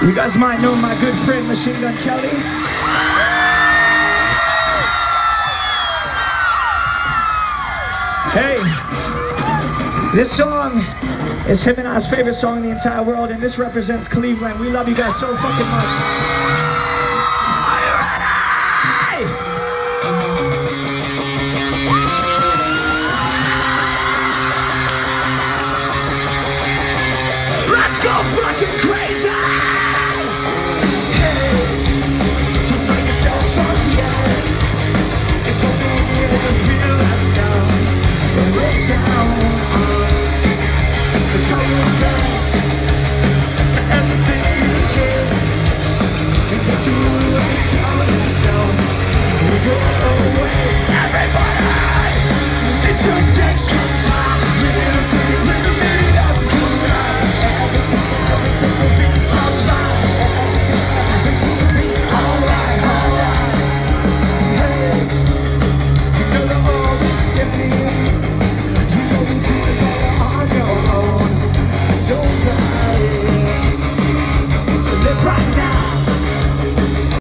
You guys might know my good friend Machine Gun Kelly. Hey, this song is him and I's favorite song in the entire world, and this represents Cleveland. We love you guys so fucking much. Are you ready? Let's go fucking crazy!